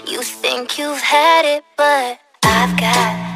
You think you've had it, but I've got